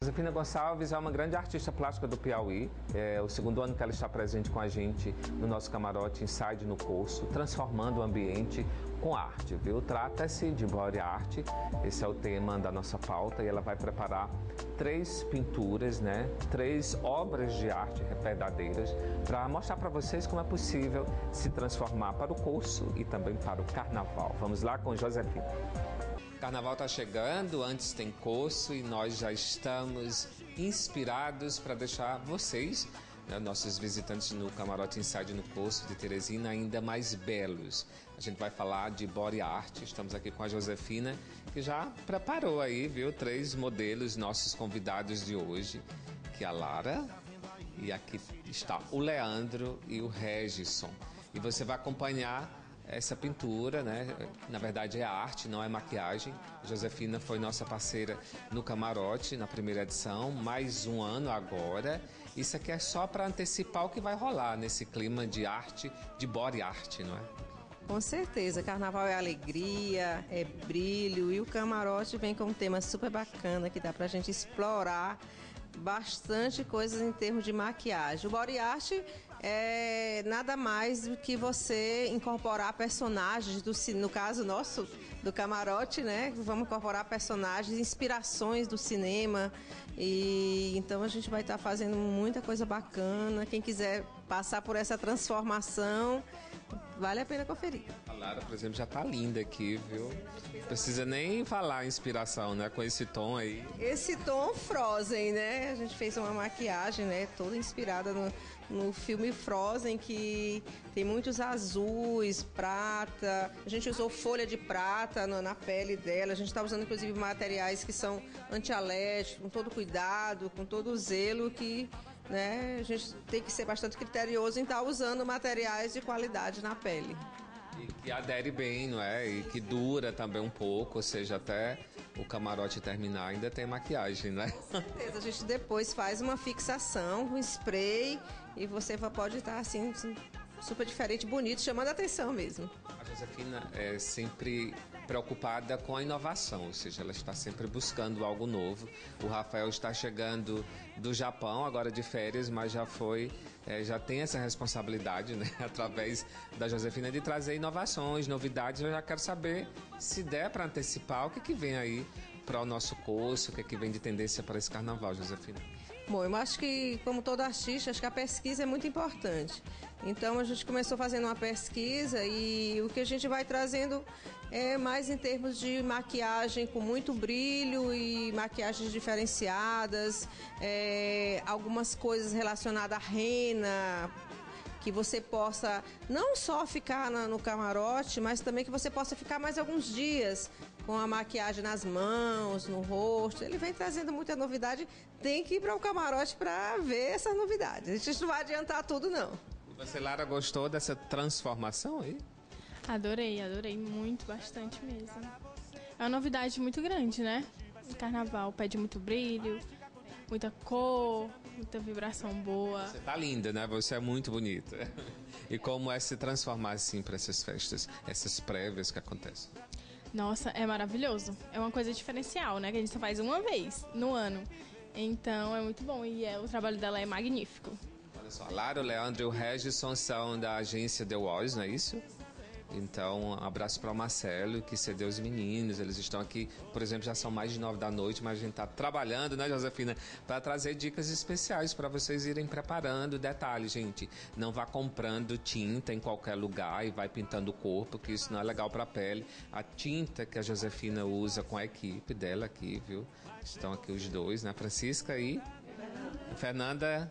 Josefina Gonçalves é uma grande artista plástica do Piauí. É o segundo ano que ela está presente com a gente no nosso camarote Inside no Curso, transformando o ambiente com arte, viu? Trata-se de body art, esse é o tema da nossa pauta, e ela vai preparar 3 pinturas, né? 3 obras de arte verdadeiras para mostrar para vocês como é possível se transformar para o curso e também para o carnaval. Vamos lá com Josefina. Carnaval está chegando, antes tem curso e nós já estamos inspirados para deixar vocês, né, nossos visitantes no Camarote Inside no Curso de Teresina, ainda mais belos. A gente vai falar de body art, estamos aqui com a Josefina, que já preparou aí, viu, 3 modelos, nossos convidados de hoje, que é a Lara, e aqui está o Leandro e o Regisson. E você vai acompanhar essa pintura, né? Na verdade é arte, não é maquiagem. A Josefina foi nossa parceira no camarote na primeira edição, mais um ano agora. Isso aqui é só para antecipar o que vai rolar nesse clima de arte, de body art, não é? Com certeza, carnaval é alegria, é brilho, e o camarote vem com um tema super bacana que dá pra gente explorar bastante coisas em termos de maquiagem. O body art é nada mais do que você incorporar personagens, no caso nosso, do camarote, né? Vamos incorporar personagens, inspirações do cinema, e então a gente vai estar fazendo muita coisa bacana. Quem quiser passar por essa transformação, vale a pena conferir. A Lara, por exemplo, já tá linda aqui, viu? Precisa nem falar inspiração, né? Com esse tom aí. Esse tom Frozen, né? A gente fez uma maquiagem, né? Toda inspirada no filme Frozen, que tem muitos azuis, prata. A gente usou folha de prata na pele dela. A gente está usando, inclusive, materiais que são antialérgicos, com todo cuidado, com todo o zelo, que, né, a gente tem que ser bastante criterioso em estar usando materiais de qualidade na pele. E que adere bem, não é? E que dura também um pouco, ou seja, até o camarote terminar ainda tem maquiagem, né? Com certeza, a gente depois faz uma fixação com spray e você pode estar assim super diferente, bonito, chamando a atenção mesmo. A Josefina é sempre preocupada com a inovação, ou seja, ela está sempre buscando algo novo. O Rafael está chegando do Japão, agora de férias, mas já tem essa responsabilidade, né, através da Josefina, de trazer inovações, novidades. Eu já quero saber, se der para antecipar, o que vem aí para o nosso curso, o que vem de tendência para esse carnaval, Josefina? Bom, eu acho que, como todo artista, acho que a pesquisa é muito importante. Então, a gente começou fazendo uma pesquisa e o que a gente vai trazendo é mais em termos de maquiagem com muito brilho e maquiagens diferenciadas, algumas coisas relacionadas à rena, que você possa não só ficar no camarote, mas também que você possa ficar mais alguns dias com a maquiagem nas mãos, no rosto. Ele vem trazendo muita novidade. Tem que ir para o camarote para ver essas novidades. A gente não vai adiantar tudo, não. E você, Lara, gostou dessa transformação aí? Adorei muito, bastante mesmo. É uma novidade muito grande, né? O carnaval pede muito brilho, muita cor, muita vibração boa. Você tá linda, né? Você é muito bonita. E como é se transformar assim para essas festas, essas prévias que acontecem? Nossa, é maravilhoso. É uma coisa diferencial, né? Que a gente só faz uma vez no ano. Então é muito bom e o trabalho dela é magnífico. Olha só, a Lara, o Leandro e o Regisson são da agência The Voice, não é isso? Então, um abraço para o Marcelo, que cedeu os meninos. Eles estão aqui, por exemplo, já são mais de 9 da noite, mas a gente está trabalhando, né, Josefina, para trazer dicas especiais para vocês irem preparando. Detalhe, gente, não vá comprando tinta em qualquer lugar e vai pintando o corpo, que isso não é legal para a pele. A tinta que a Josefina usa com a equipe dela aqui, viu? Estão aqui os dois, né, Francisca e Fernanda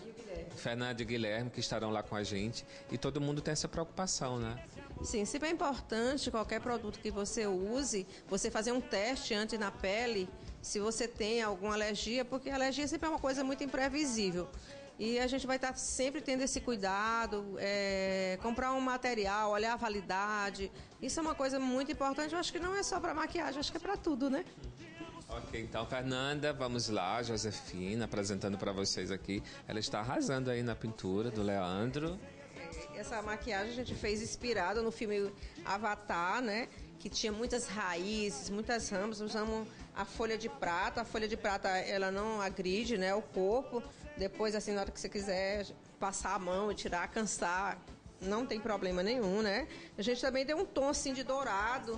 e Guilherme, que estarão lá com a gente, e todo mundo tem essa preocupação, né? Sim, sempre é importante, qualquer produto que você use, você fazer um teste antes na pele, se você tem alguma alergia, porque a alergia sempre é uma coisa muito imprevisível. E a gente vai estar sempre tendo esse cuidado, comprar um material, olhar a validade. Isso é uma coisa muito importante. Eu acho que não é só para maquiagem, acho que é para tudo, né? Ok, então, Fernanda, vamos lá. Josefina apresentando para vocês aqui. Ela está arrasando aí na pintura do Leandro. Essa maquiagem a gente fez inspirada no filme Avatar, né? Que tinha muitas raízes, muitas ramas. Usamos a folha de prata. A folha de prata, ela não agride, né, o corpo. Depois, assim, na hora que você quiser passar a mão e tirar, cansar, não tem problema nenhum, né? A gente também deu um tom, assim, de dourado.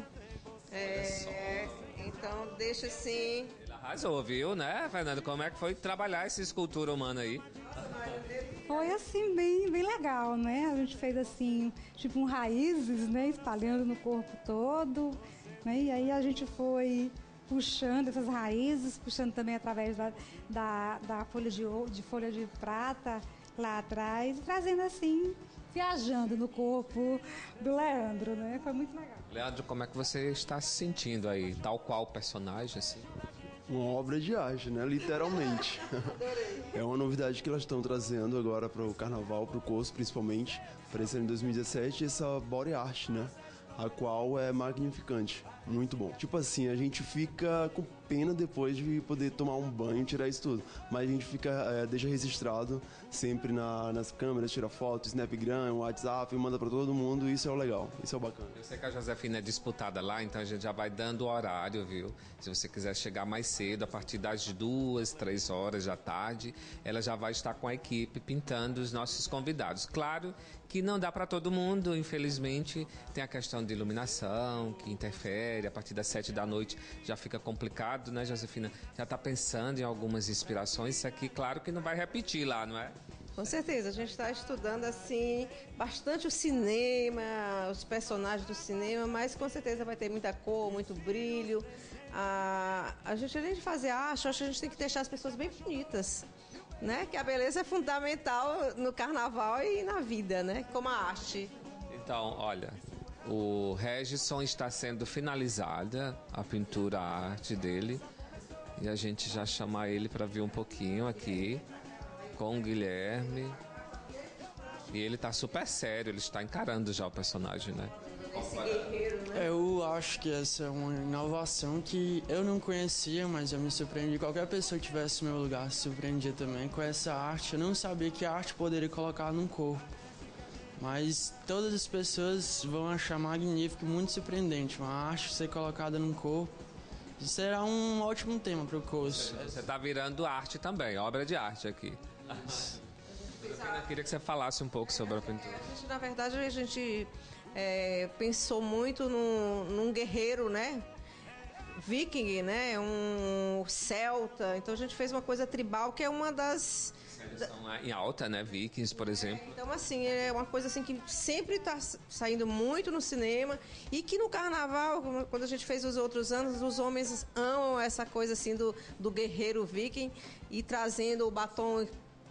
Então, deixa assim... Ele arrasou, viu, né, Fernanda? Como é que foi trabalhar essa escultura humana aí? Foi assim, bem legal, né? A gente fez assim, tipo raízes, né? Espalhando no corpo todo, né? E aí a gente foi puxando essas raízes, puxando também através da folha folha de prata lá atrás, trazendo assim, viajando no corpo do Leandro, né? Foi muito legal. Leandro, como é que você está se sentindo aí? Tal qual o personagem, assim? Uma obra de arte, né? Literalmente. É uma novidade que elas estão trazendo agora para o carnaval, para o curso principalmente, para esse ano de 2017, essa body art, né? A qual é magnificante, muito bom. Tipo assim, a gente fica com pena depois de poder tomar um banho e tirar isso tudo, mas a gente fica, deixa registrado sempre nas câmeras, tira foto, Snapgram, WhatsApp, manda para todo mundo, isso é o legal, isso é o bacana. Eu sei que a Josefina é disputada lá, então a gente já vai dando o horário, viu? Se você quiser chegar mais cedo, a partir das 2, 3 horas da tarde, ela já vai estar com a equipe pintando os nossos convidados. Claro que não dá para todo mundo, infelizmente, tem a questão de iluminação que interfere, a partir das 7 da noite já fica complicado, né, Josefina? Já está pensando em algumas inspirações, isso aqui, claro que não vai repetir lá, não é? Com certeza, a gente está estudando assim bastante o cinema, os personagens do cinema, mas com certeza vai ter muita cor, muito brilho. A gente, além de fazer arte, acho que a gente tem que deixar as pessoas bem bonitas, né? Que a beleza é fundamental no carnaval e na vida, né? Como a arte. Então, olha, o Regison está sendo finalizada, a pintura, a arte dele, e a gente já chama ele para ver um pouquinho aqui com o Guilherme. E ele tá super sério, ele está encarando já o personagem, né? Esse guerreiro, né? Eu acho que essa é uma inovação que eu não conhecia, mas eu me surpreendi. Qualquer pessoa que tivesse no meu lugar se surpreendia também com essa arte. Eu não sabia que a arte poderia colocar num corpo. Mas todas as pessoas vão achar magnífico, muito surpreendente. Uma arte ser colocada num corpo. Será um ótimo tema para o curso. Você tá virando arte também, obra de arte aqui. Eu queria que você falasse um pouco sobre a pintura. Na verdade, a gente pensou muito num guerreiro, né? Viking, né? Um celta. Então a gente fez uma coisa tribal que é uma das... Estão em alta, né? Vikings, por exemplo. Então, assim, é uma coisa assim que sempre está saindo muito no cinema e que no carnaval, quando a gente fez os outros anos, os homens amam essa coisa assim do guerreiro viking e trazendo o batom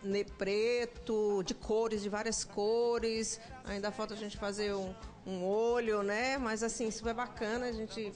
preto, de cores, de várias cores. Ainda falta a gente fazer um olho, né? Mas, assim, super bacana a gente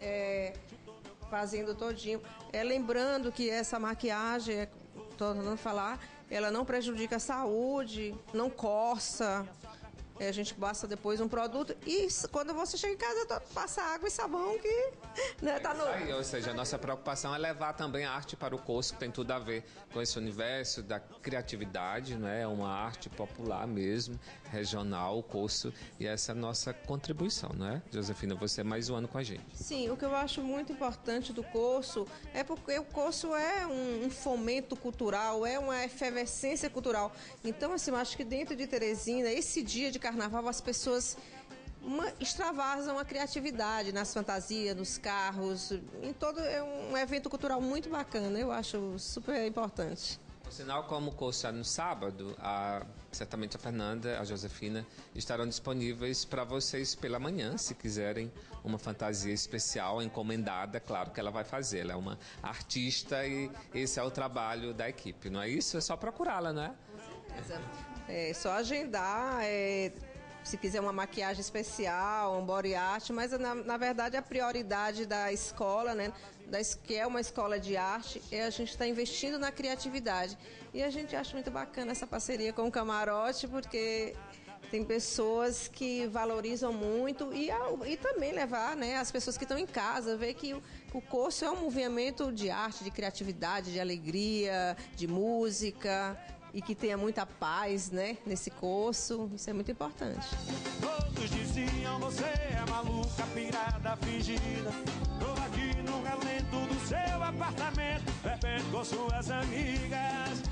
fazendo todinho. Lembrando que essa maquiagem, estou tentando falar, ela não prejudica a saúde, não coça. A gente passa depois um produto e quando você chega em casa, passa água e sabão que né, tá no... Aí, ou seja, a nossa preocupação é levar também a arte para o curso, que tem tudo a ver com esse universo da criatividade, né? Uma arte popular mesmo, regional, o curso, e essa é a nossa contribuição, né? Josefina, você é mais um ano com a gente. Sim, o que eu acho muito importante do curso é porque o curso é um fomento cultural, é uma efervescência cultural. Então, assim, eu acho que dentro de Teresina, esse dia de carnaval, as pessoas extravasam a criatividade nas fantasias, nos carros, em todo, é um evento cultural muito bacana, eu acho super importante. Por sinal, como o curso é no sábado, certamente a Fernanda, a Josefina estarão disponíveis para vocês pela manhã, se quiserem uma fantasia especial, encomendada, claro que ela vai fazer, ela é uma artista e esse é o trabalho da equipe, não é isso? É só procurá-la, né? Com certeza. É só agendar, se quiser uma maquiagem especial, um body art, mas na verdade a prioridade da escola, né, que é uma escola de arte, a gente está investindo na criatividade. E a gente acha muito bacana essa parceria com o Camarote, porque tem pessoas que valorizam muito e também levar, né, as pessoas que estão em casa, ver que o curso é um movimento de arte, de criatividade, de alegria, de música. e que tenha muita paz, né, nesse curso. Isso é muito importante. Todos diziam, você é maluca, pirada, fingida. Tô aqui no relento do seu apartamento, bebendo com suas amigas.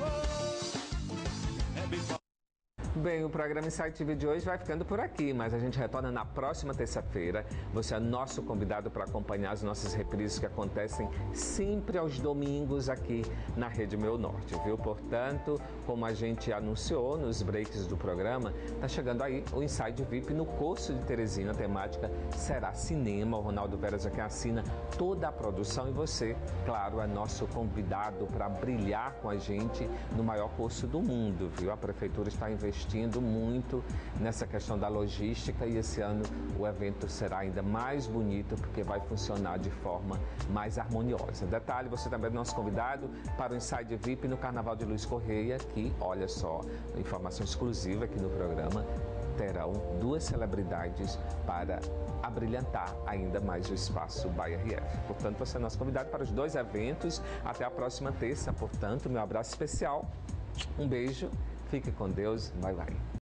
É bem... Bem, o programa Insight TV de hoje vai ficando por aqui, mas a gente retorna na próxima terça-feira. Você é nosso convidado para acompanhar as nossas reprises que acontecem sempre aos domingos aqui na Rede Meu Norte, viu? Portanto, como a gente anunciou nos breaks do programa, tá chegando aí o Insight VIP no curso de Teresina. A temática será cinema. O Ronaldo Veras aqui assina toda a produção e você, claro, é nosso convidado para brilhar com a gente no maior curso do mundo, viu? A Prefeitura está investindo muito nessa questão da logística e esse ano o evento será ainda mais bonito porque vai funcionar de forma mais harmoniosa. Detalhe, você também é nosso convidado para o Inside VIP no Carnaval de Luiz Correia, que, olha só, informação exclusiva aqui no programa, terão 2 celebridades para abrilhantar ainda mais o espaço Bahia RF. Portanto, você é nosso convidado para os 2 eventos. Até a próxima terça. Portanto, meu abraço especial. Um beijo. Fique com Deus. Bye, bye.